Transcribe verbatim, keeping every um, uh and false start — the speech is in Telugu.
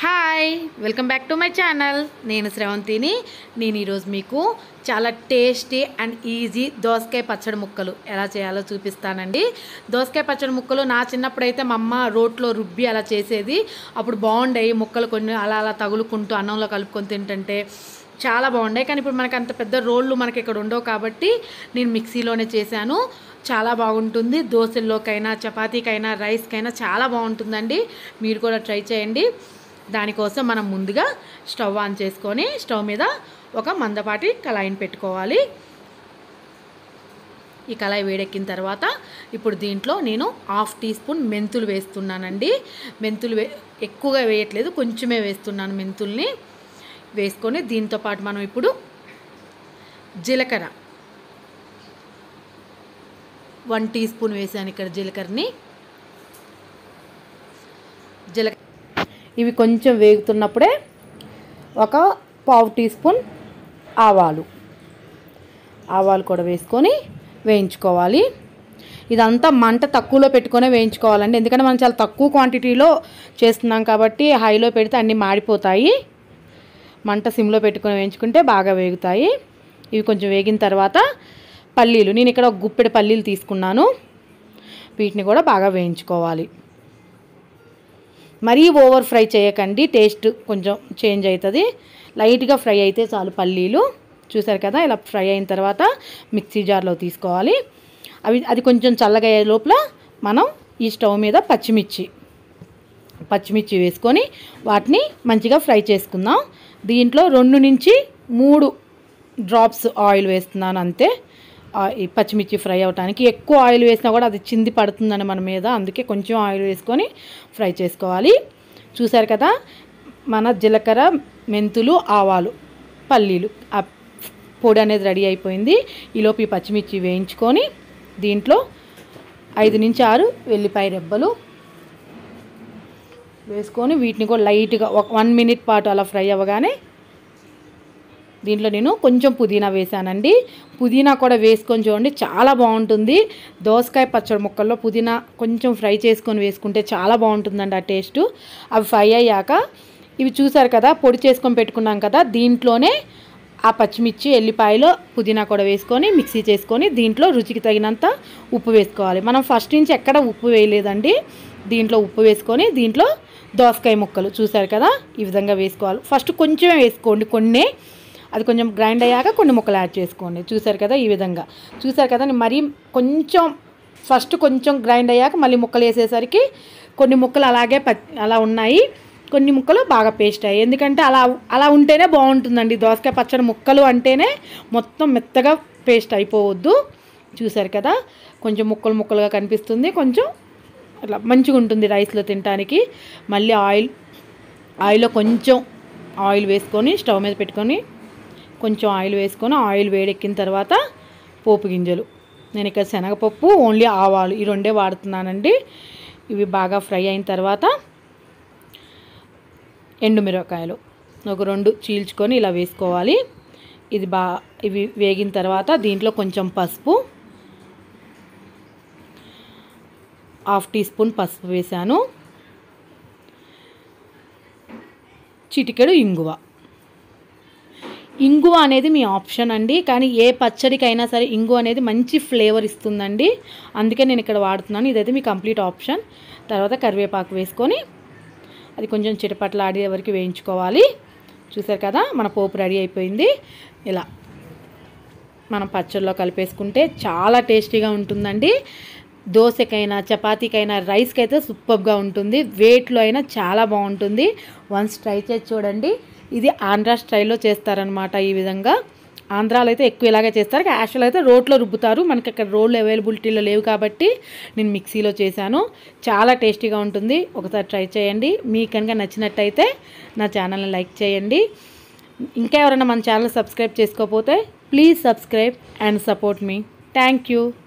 Hi welcome back to my channel. నేను శ్రవంతిని. నేను ఈరోజు మీకు చాలా టేస్టీ అండ్ ఈజీ దోసకాయ పచ్చడి ముక్కలు ఎలా చేయాలో చూపిస్తానండి. దోసకాయ పచ్చడి ముక్కలు నా చిన్నప్పుడు అయితే మా అమ్మ రోట్లో రుబ్బి అలా చేసేది. అప్పుడు బాగుండేవి ముక్కలు, కొన్ని అలా అలా తగులుకుంటూ అన్నంలో కలుపుకొని తింటుంటే చాలా బాగుండే. కానీ ఇప్పుడు మనకు అంత పెద్ద రోళ్ళు మనకి ఇక్కడ ఉండవు కాబట్టి నేను మిక్సీలోనే చేశాను. చాలా బాగుంటుంది. దోశల్లోకైనా చపాతీకైనా రైస్కైనా చాలా బాగుంటుందండి. మీరు కూడా ట్రై చేయండి. దానికోసం మనం ముందుగా స్టవ్ ఆన్ చేసుకొని స్టవ్ మీద ఒక మందపాటి కళాయిని పెట్టుకోవాలి. ఈ కళాయి వేడెక్కిన తర్వాత ఇప్పుడు దీంట్లో నేను హాఫ్ టీ స్పూన్ మెంతులు వేస్తున్నానండి. మెంతులు వే ఎక్కువగా వేయట్లేదు, కొంచెమే వేస్తున్నాను. మెంతుల్ని వేసుకొని దీంతోపాటు మనం ఇప్పుడు జీలకర్ర వన్ టీ స్పూన్ వేసాను. ఇక్కడ జీలకర్రని జీలకర్ర ఇవి కొంచెం వేగుతున్నప్పుడే ఒక పావు టీ స్పూన్ ఆవాలు ఆవాలు కూడా వేసుకొని వేయించుకోవాలి. ఇదంతా మంట తక్కువలో పెట్టుకొని వేయించుకోవాలండి. ఎందుకంటే మనం చాలా తక్కువ క్వాంటిటీలో చేస్తున్నాం కాబట్టి హైలో పెడితే అన్నీ మాడిపోతాయి. మంట సిమ్లో పెట్టుకొని వేయించుకుంటే బాగా వేగుతాయి. ఇవి కొంచెం వేగిన తర్వాత పల్లీలు, నేను ఇక్కడ ఒక గుప్పెడు పల్లీలు తీసుకున్నాను. వీటిని కూడా బాగా వేయించుకోవాలి. మరీ ఓవర్ ఫ్రై చేయకండి, టేస్ట్ కొంచెం చేంజ్ అవుతుంది. లైట్గా ఫ్రై అయితే చాలు పల్లీలు. చూసారు కదా, ఇలా ఫ్రై అయిన తర్వాత మిక్సీ జార్లో తీసుకోవాలి. అవి అది కొంచెం చల్లగా అయ్యే లోపల మనం ఈ స్టవ్ మీద పచ్చిమిర్చి పచ్చిమిర్చి వేసుకొని వాటిని మంచిగా ఫ్రై చేసుకుందాం. దీంట్లో రెండు నుంచి మూడు డ్రాప్స్ ఆయిల్ వేస్తున్నాను అంతే. ఈ పచ్చిమిర్చి ఫ్రై అవ్వడానికి ఎక్కువ ఆయిల్ వేసినా కూడా అది చింది పడుతుందని మన మీద, అందుకే కొంచెం ఆయిల్ వేసుకొని ఫ్రై చేసుకోవాలి. చూసారు కదా, మన జీలకర్ర, మెంతులు, ఆవాలు, పల్లీలు ఆ పొడి అనేది రెడీ అయిపోయింది. ఈలోపు ఈ పచ్చిమిర్చి వేయించుకొని దీంట్లో ఐదు నుంచి ఆరు వెల్లిపాయ రెబ్బలు వేసుకొని వీటిని కూడా లైట్గా ఒక వన్ మినిట్ పాటు అలా ఫ్రై అవ్వగానే దీంట్లో నేను కొంచెం పుదీనా వేసానండి. పుదీనా కూడా వేసుకొని చూడండి, చాలా బాగుంటుంది. దోసకాయ పచ్చడి ముక్కల్లో పుదీనా కొంచెం ఫ్రై చేసుకొని వేసుకుంటే చాలా బాగుంటుందండి ఆ టేస్ట్. అవి ఫ్రై అయ్యాక ఇవి చూసారు కదా, పొడి చేసుకొని పెట్టుకున్నాం కదా, దీంట్లోనే ఆ పచ్చిమిర్చి, ఎల్లిపాయలు, పుదీనా కూడా వేసుకొని మిక్సీ చేసుకొని దీంట్లో రుచికి తగినంత ఉప్పు వేసుకోవాలి. మనం ఫస్ట్ నుంచి ఎక్కడ ఉప్పు వేయలేదండి. దీంట్లో ఉప్పు వేసుకొని దీంట్లో దోసకాయ ముక్కలు చూసారు కదా ఈ విధంగా వేసుకోవాలి. ఫస్ట్ కొంచెమే వేసుకోండి, కొన్ని అది కొంచెం గ్రైండ్ అయ్యాక కొన్ని ముక్కలు యాడ్ చేసుకోండి. చూసారు కదా ఈ విధంగా. చూసారు కదా, మరీ కొంచెం ఫస్ట్ కొంచెం గ్రైండ్ అయ్యాక మళ్ళీ ముక్కలు వేసేసరికి కొన్ని ముక్కలు అలాగే అలా ఉన్నాయి, కొన్ని ముక్కలు బాగా పేస్ట్ అయ్యాయి. ఎందుకంటే అలా అలా ఉంటేనే బాగుంటుందండి. దోసకాయ పచ్చడి ముక్కలు అంటేనే మొత్తం మెత్తగా పేస్ట్ అయిపోవద్దు. చూసారు కదా, కొంచెం ముక్కలు ముక్కలుగా కనిపిస్తుంది, కొంచెం అట్లా మంచిగా ఉంటుంది రైస్లో తినడానికి. మళ్ళీ ఆయిల్ ఆయిల్లో కొంచెం ఆయిల్ వేసుకొని స్టవ్ మీద పెట్టుకొని కొంచెం ఆయిల్ వేసుకొని ఆయిల్ వేడెక్కిన తర్వాత పోపు గింజలు, నేను ఇక్కడ శనగపప్పు, ఓన్లీ ఆవాలు ఈ రెండే వాడుతున్నానండి. ఇవి బాగా ఫ్రై అయిన తర్వాత ఎండుమిరపకాయలు ఒక రెండు చీల్చుకొని ఇలా వేసుకోవాలి. ఇది బా ఇవి వేగిన తర్వాత దీంట్లో కొంచెం పసుపు, హాఫ్ టీ స్పూన్ పసుపు వేసాను. చిటికెడు ఇంగువ. ఇంగువ అనేది మీ ఆప్షన్ అండి, కానీ ఏ పచ్చడికైనా సరే ఇంగువ అనేది మంచి ఫ్లేవర్ ఇస్తుందండి, అందుకే నేను ఇక్కడ వాడుతున్నాను. ఇదైతే మీ కంప్లీట్ ఆప్షన్. తర్వాత కరివేపాకు వేసుకొని అది కొంచెం చిటపట్లాడే వరకు వేయించుకోవాలి. చూసారు కదా, మన పోపు రెడీ అయిపోయింది. ఇలా మనం పచ్చడిలో కలిపేసుకుంటే చాలా టేస్టీగా ఉంటుందండి. దోశకైనా చపాతీకైనా రైస్కి అయితే సూపర్గా ఉంటుంది. వేట్లో అయినా చాలా బాగుంటుంది. వన్స్ ట్రై చేసి చూడండి. ఇది ఆంధ్ర స్టైల్లో చేస్తారనమాట. ఈ విధంగా ఆంధ్రాలో అయితే ఎక్కువ ఇలాగే చేస్తారు. యాక్చువల్ అయితే రోట్లో రుబ్బుతారు. మనకి అక్కడ రోళ్ళు అవైలబిలిటీలో లేవు కాబట్టి నేను మిక్సీలో చేశాను. చాలా టేస్టీగా ఉంటుంది. ఒకసారి ట్రై చేయండి. మీకు కనుక నచ్చినట్టయితే నా ఛానల్ని లైక్ చేయండి. ఇంకా ఎవరైనా మన ఛానల్ సబ్స్క్రైబ్ చేసుకోకపోతే please subscribe and support me. Thank you.